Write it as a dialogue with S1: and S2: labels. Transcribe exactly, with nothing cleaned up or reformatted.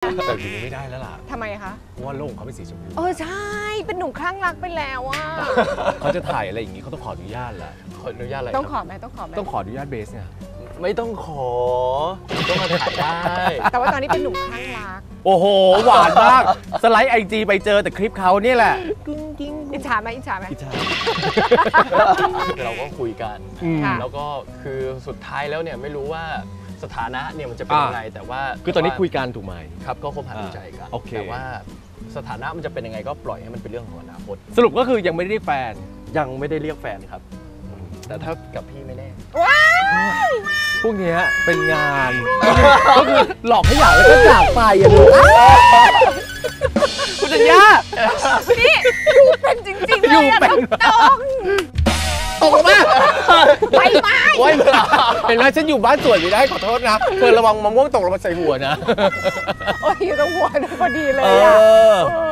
S1: แต่ทีนี้ไม่ได้แล้วล่ะ
S2: ทำไมคะ
S1: เพราะว่าโลกเขาเป็นสีชมพู
S2: เออใช่เป็นหนุ่มคลั่งรักไปแล้วอ่ะ
S1: เขาจะถ่ายอะไรอย่างนี้เขาต้องขออนุญาตแหละ
S3: ขออนุญาตอะไร
S2: ต้องขอไหมต้องขอไหม
S1: ต้องขออนุญาตเบสเนี่ย
S3: ไม่ต้องขอก็มาถ่ายได้
S2: แต่ว่าตอนนี้เป็นหนุ่มคลั่งรัก
S1: โอ้โหหวานมากสไลด์ไอจีไปเจอแต่คลิปเขาเนี่ยแหละกิ้งกิ้ง
S2: อิจฉาไหมอิจฉาไหม
S3: อิจฉาเราก็คุยกันแล้วก็คือสุดท้ายแล้วเนี่ยไม่รู้ว่าสถานะเนี่ยมันจะเป็นยังไงแต่ว่า
S1: คือตอนนี้คุยกันถูกไหม
S3: ครับก็คบหาดูใจกันแต่ว่าสถานะมันจะเป็นยังไงก็ปล่อยให้มันเป็นเรื่องของอนาคต
S1: สรุปก็คือยังไม่ได้เรียกแฟน
S3: ยังไม่ได้เรียกแฟนครับแต่ถ้ากับพี่ไม่แน่
S1: พวกนี้เป็นงานก็คือหลอกให้อยากแล้วก็จากไปอ่ะลูกคุณจัญญา
S2: นี่อยู่เป็นจริงๆเลยอะถูกต้อง
S1: ตกมา
S2: ใบไม้
S1: ไว้มาเห็นไหมฉันอยู่บ้านสวนไม่ได้ขอโทษนะเธอระวังมะม่วงตกลงมาใส่หัวนะ
S2: โอ้ยอยู่ตรงหัวพอดีเลย
S1: อ่ะ